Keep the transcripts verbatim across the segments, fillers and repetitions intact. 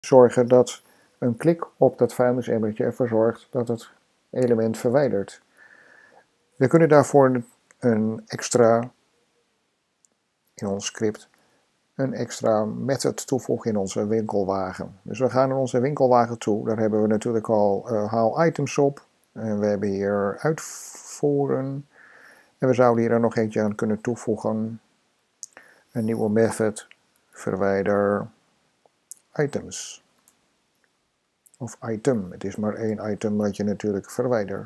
zorgen dat een klik op dat vuilnisemmertje ervoor zorgt dat het element verwijdert. We kunnen daarvoor een extra, in ons script, een extra method toevoegen in onze winkelwagen. Dus we gaan naar onze winkelwagen toe. Daar hebben we natuurlijk al uh, haal items op. En we hebben hier uitvoeren. En we zouden hier er nog eentje aan kunnen toevoegen. Een nieuwe method, verwijder items. Of item. Het is maar één item wat je natuurlijk verwijdert.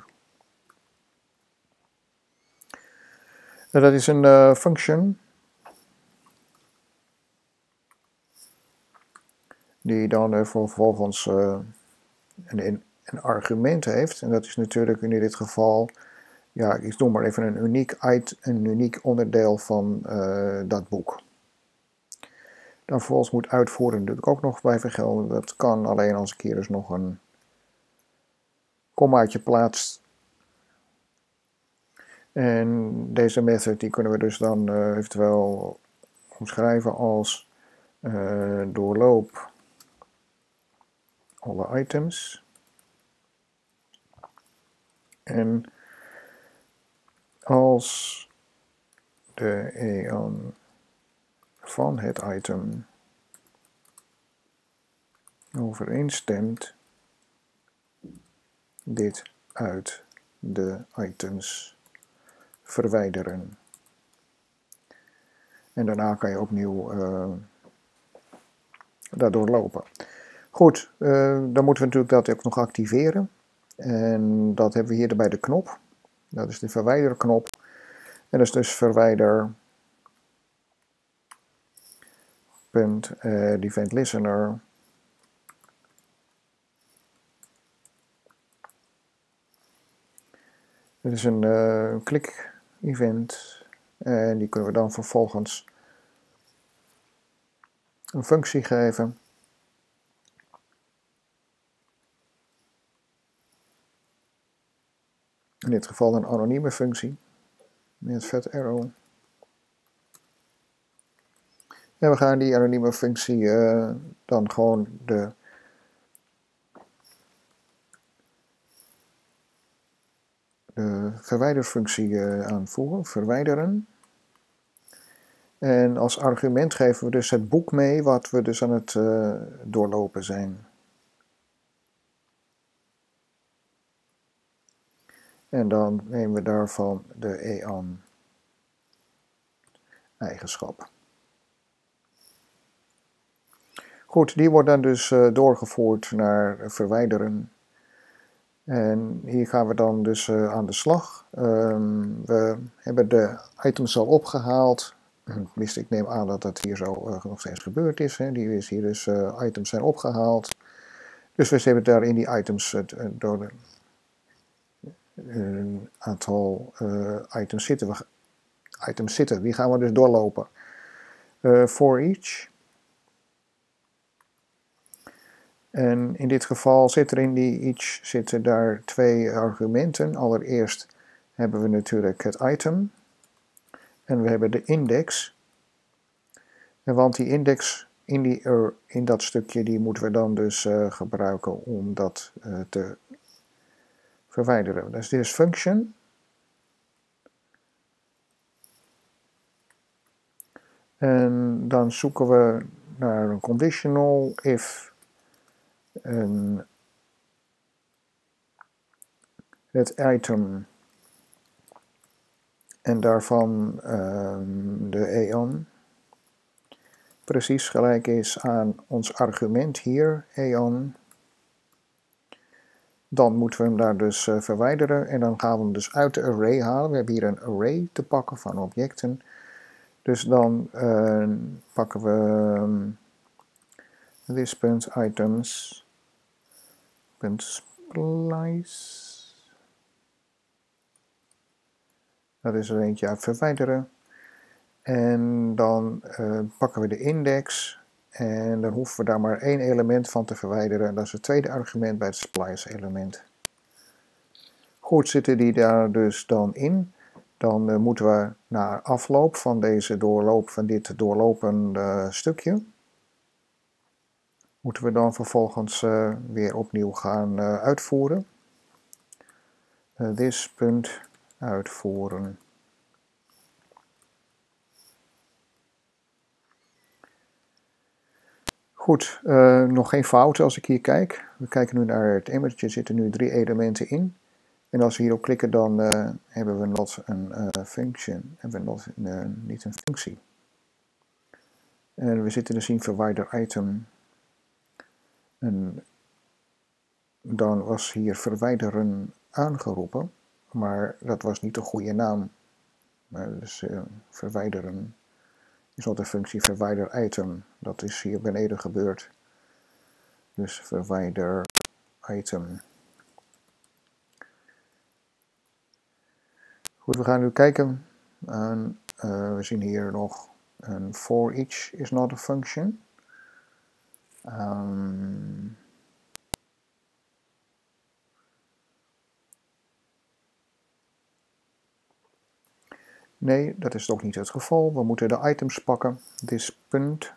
En dat is een uh, function. Die dan uh, vervolgens uh, een, een argument heeft. En dat is natuurlijk in dit geval, ja, ik noem maar even een uniek, item, een uniek onderdeel van uh, dat boek. Dan vervolgens moet uitvoeren natuurlijk ook nog blijven gelden. Dat kan alleen als ik hier dus nog een kommaatje plaatst. En deze method die kunnen we dus dan uh, eventueel omschrijven als uh, doorloop alle items. En als de eon van het item overeenstemt, dit uit de items verwijderen. En daarna kan je opnieuw uh, daardoor lopen. Goed, uh, dan moeten we natuurlijk dat ook nog activeren. En dat hebben we hier bij de knop. Dat is de verwijderknop. En dat is dus verwijder punt uh, event listener. Dit is een uh, klik event. En die kunnen we dan vervolgens een functie geven. In dit geval een anonieme functie. Met vet arrow. En we gaan die anonieme functie uh, dan gewoon de de verwijderfunctie uh, aanvoegen, verwijderen. En als argument geven we dus het boek mee wat we dus aan het uh, doorlopen zijn. En dan nemen we daarvan de eon eigenschap. Goed, die wordt dan dus uh, doorgevoerd naar verwijderen. En hier gaan we dan dus uh, aan de slag. Um, we hebben de items al opgehaald. Tenminste, ik neem aan dat dat hier zo uh, nog steeds gebeurd is. Hè. Die is hier dus uh, items zijn opgehaald. Dus we hebben daar in die items uh, door de, een aantal uh, items zitten. We, items zitten. Die gaan we dus doorlopen. Uh, for each. En in dit geval zit er in die each zitten daar twee argumenten. Allereerst hebben we natuurlijk het item. En we hebben de index. En want die index in, die, uh, in dat stukje die moeten we dan dus uh, gebruiken om dat uh, te verwijderen. Dus dit is function. En dan zoeken we naar een conditional if en het item en daarvan um, de eon precies gelijk is aan ons argument hier, eon. Dan moeten we hem daar dus uh, verwijderen en dan gaan we hem dus uit de array halen. We hebben hier een array te pakken van objecten. Dus dan uh, pakken we um, this punt items punt splice. Dat is er eentje uit verwijderen. En dan uh, pakken we de index. En dan hoeven we daar maar één element van te verwijderen. Dat is het tweede argument bij het splice element. Goed, zitten die daar dus dan in. Dan uh, moeten we na afloop van deze doorloop, van dit doorlopende stukje. moeten we dan vervolgens uh, weer opnieuw gaan uh, uitvoeren. Uh, this punt uitvoeren. Goed, uh, nog geen fouten als ik hier kijk. We kijken nu naar het image, er zitten nu drie elementen in. En als we hierop klikken, dan uh, hebben we not een uh, function, hebben we not, uh, niet een functie. En we zitten dus in verwijder item. En dan was hier verwijderen aangeroepen, maar dat was niet de goede naam. Maar dus uh, verwijderen is not de functie verwijder item. Dat is hier beneden gebeurd. Dus verwijder item. Goed, we gaan nu kijken. En, uh, we zien hier nog een for each is not a function. Um, nee, dat is toch niet het geval. We moeten de items pakken. This punt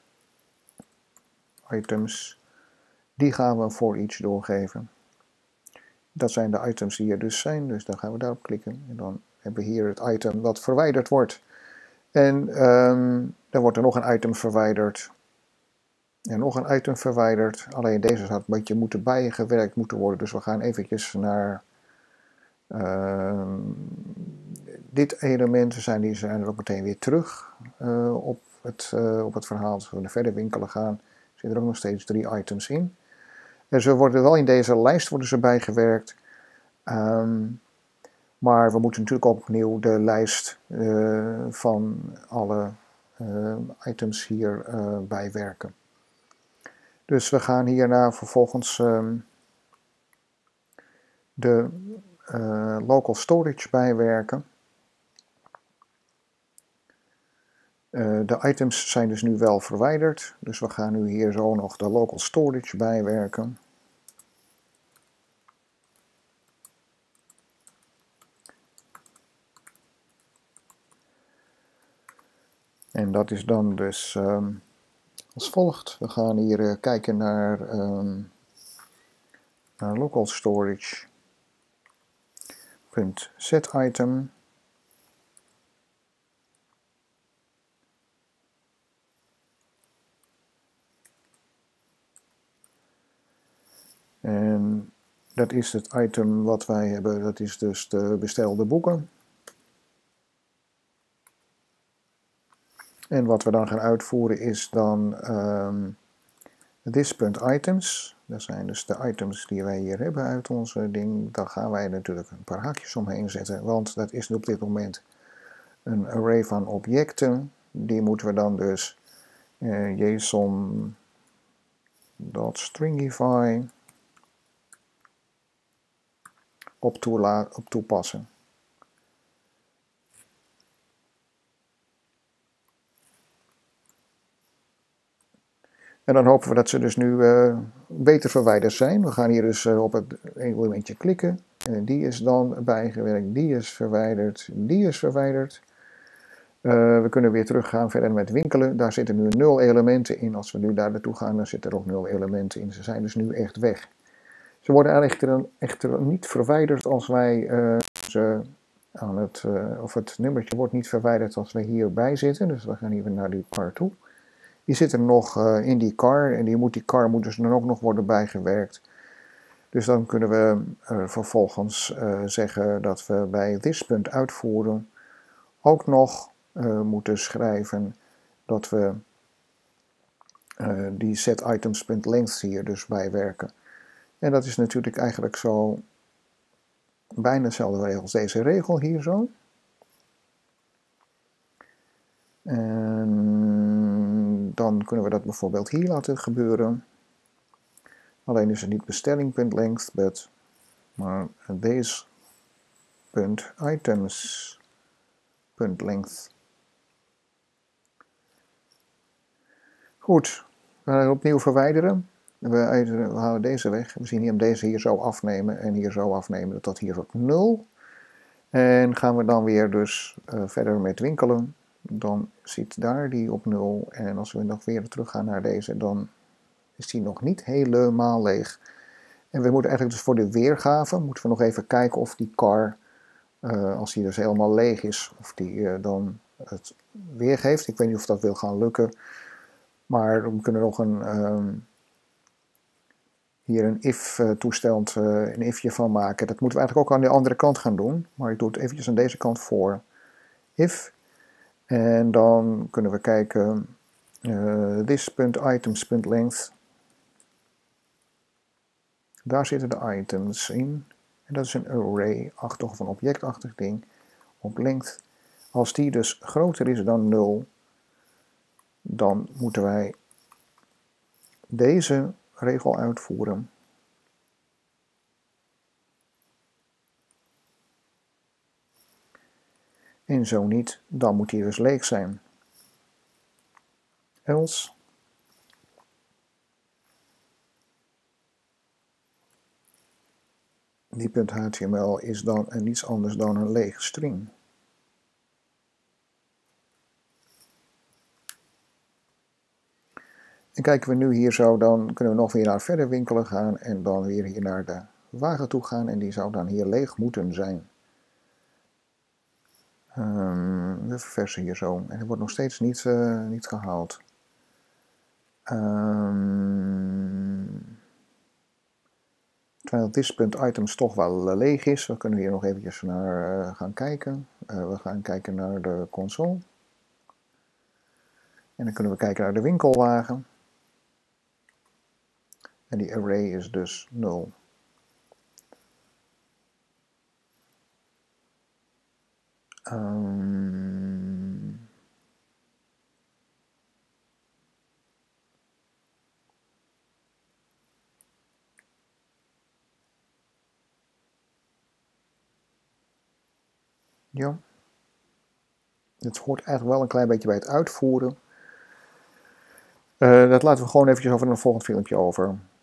items. Die gaan we een for each doorgeven. Dat zijn de items die er dus zijn. Dus dan gaan we daarop klikken. En dan hebben we hier het item wat verwijderd wordt. En um, dan wordt er nog een item verwijderd. En nog een item verwijderd. Alleen deze had een beetje moeten bijgewerkt moeten worden. Dus we gaan eventjes naar uh, dit element. Zijn die zijn er ook meteen weer terug uh, op, het, uh, op het verhaal. Als we verder winkelen gaan, zitten er ook nog steeds drie items in. En ze worden wel in deze lijst worden ze bijgewerkt. Um, maar we moeten natuurlijk ook opnieuw de lijst uh, van alle uh, items hier uh, bijwerken. Dus we gaan hierna vervolgens um, de uh, local storage bijwerken. Uh, de items zijn dus nu wel verwijderd, dus we gaan nu hier zo nog de local storage bijwerken. En dat is dan dus um, als volgt. We gaan hier uh, kijken naar, um, naar local storage. Punt set item. En dat is het item wat wij hebben, dat is dus de bestelde boeken. En wat we dan gaan uitvoeren is dan um, this.items. Dat zijn dus de items die wij hier hebben uit onze ding. Daar gaan wij natuurlijk een paar haakjes omheen zetten, want dat is op dit moment een array van objecten. Die moeten we dan dus uh, json.stringify op, op toepassen. En dan hopen we dat ze dus nu uh, beter verwijderd zijn. We gaan hier dus uh, op het elementje klikken. En die is dan bijgewerkt, die is verwijderd, die is verwijderd. Uh, we kunnen weer teruggaan verder met winkelen. Daar zitten nu nul elementen in. Als we nu daar naartoe gaan, dan zitten er ook nul elementen in. Ze zijn dus nu echt weg. Ze worden echter, echter niet verwijderd als wij uh, ze aan het, uh, of het nummertje wordt niet verwijderd als we hierbij zitten. Dus we gaan hier naar die car toe. Die zitten nog uh, in die car en die, moet, die car moet dus dan ook nog worden bijgewerkt. Dus dan kunnen we uh, vervolgens uh, zeggen dat we bij this punt uitvoeren ook nog uh, moeten schrijven dat we uh, die setItems.length hier dus bijwerken. En dat is natuurlijk eigenlijk zo bijna dezelfde regel als deze regel hier zo. En dan kunnen we dat bijvoorbeeld hier laten gebeuren. Alleen is het niet bestelling.length, but, maar deze.items.length. Goed, we gaan opnieuw verwijderen. We, we halen deze weg. We zien hier hem deze hier zo afnemen en hier zo afnemen. Dat dat hier op nul. En gaan we dan weer dus uh, verder met winkelen. Dan zit daar die op nul. En als we nog weer terug gaan naar deze, dan is die nog niet helemaal leeg. En we moeten eigenlijk dus voor de weergave, moeten we nog even kijken of die car, uh, als die dus helemaal leeg is, of die uh, dan het weergeeft. Ik weet niet of dat wil gaan lukken, maar we kunnen nog een, um, hier een if toestand, uh, een ifje van maken. Dat moeten we eigenlijk ook aan de andere kant gaan doen, maar ik doe het eventjes aan deze kant voor if. En dan kunnen we kijken, uh, this.items.length. Daar zitten de items in. En dat is een array-achtig of een objectachtig ding op length. Als die dus groter is dan nul, dan moeten wij deze regel uitvoeren. En zo niet, dan moet die dus leeg zijn. Else. Die .html is dan niets anders dan een lege string. En kijken we nu hier zo, dan kunnen we nog weer naar verder winkelen gaan en dan weer hier naar de wagen toe gaan en die zou dan hier leeg moeten zijn. Um, we verversen hier zo en het wordt nog steeds niet, uh, niet gehaald. Um, Terwijl this.items toch wel uh, leeg is, we kunnen hier nog eventjes naar uh, gaan kijken. Uh, we gaan kijken naar de console. En dan kunnen we kijken naar de winkelwagen. En die array is dus nul. Um, ja. Het hoort eigenlijk wel een klein beetje bij het uitvoeren. Uh, dat laten we gewoon eventjes over in een volgend filmpje over.